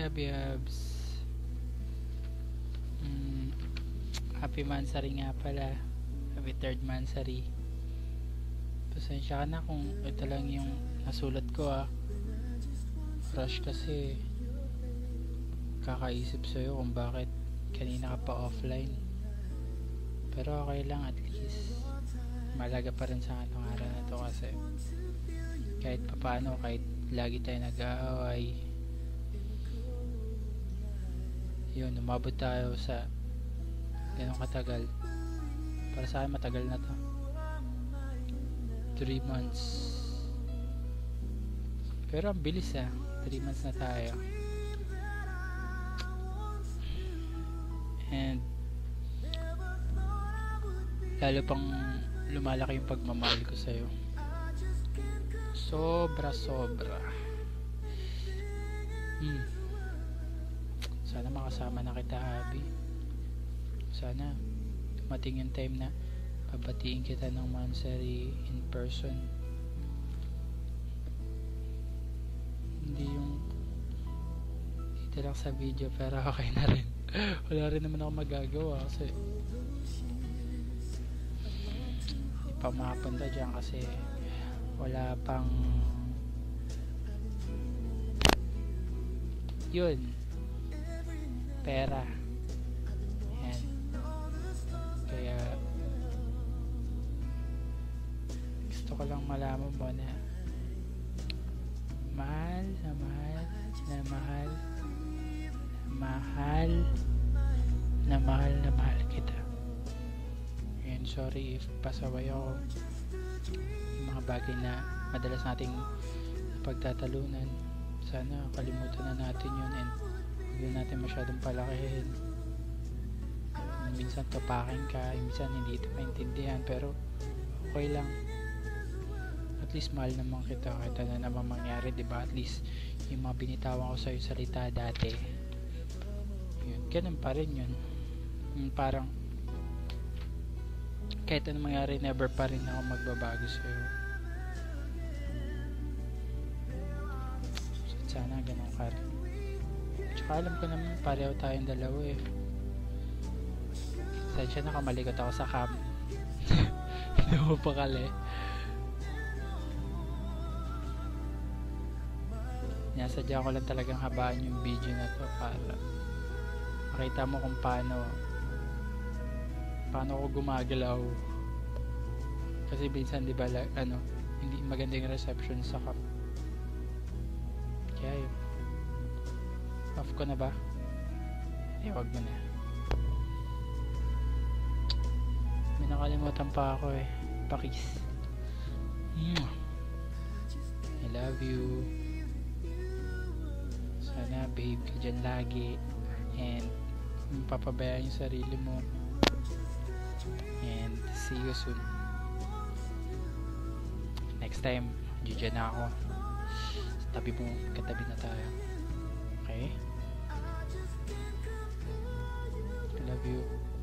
Biabs. Happy Mansari nga pala. Happy third Mansari. Pasensya ka na kung ito lang yung nasulat ko Rush kasi kakaisip sa'yo kung bakit kanina ka pa offline. Pero okay lang, at least malaga pa rin sa anong araw na to kasi kahit papaano, kahit lagi tayo nag-aaway, yun, umabot tayo sa ganong katagal. Para sa akin matagal na to, 3 months. Pero ang bilis 3 months na tayo. And lalo pang lumalaki yung pagmamahal ko sa'yo. Sobra. Sana makasama na kita, Abby. Sana dumating yung time na pabatiin kita ng Mansari in person. Hindi yung dito lang sa video, pero okay na rin. Wala rin naman ako magagawa kasi hindi pa makapunta dyan kasi wala pang yun, pera. Yan. Kaya gusto ko lang malaman mo na mahal kita. And sorry if pasaway ako. Yung mga bagay na madalas nating pagtatalunan, sana kalimutan na natin yun and huwag natin masyadong palakihin. Minsan tapakin ka, minsan hindi ito maintindihan, pero okay lang. At least mahal naman kita kahit ano naman mangyari, diba? At least yung mga binitawan ko sa'yo salita dati, yun, ganun pa rin yun. Parang kahit ano mangyari, never pa rin ako magbabago sa'yo. So, sana ganun ka rin. Tsaka alam ko naman pareho tayong dalawa Sadya nakamalikot ako sa cam. Hindi mo pakali. Sadya ko lang talagang habaan yung video na to para makita mo kung paano ako gumagalaw. Kasi minsan diba hindi maganda yung reception sa cam. Kaya yun. Off ko na ba? Wag mo na. May nakalimutan pa ako Pakis. I love you. Sana babe ka dyan lagi and papabayaan yung sarili mo, and see you soon. Next time dyan na ako sa tabi mo, katabi na tayo. Okay? I love you.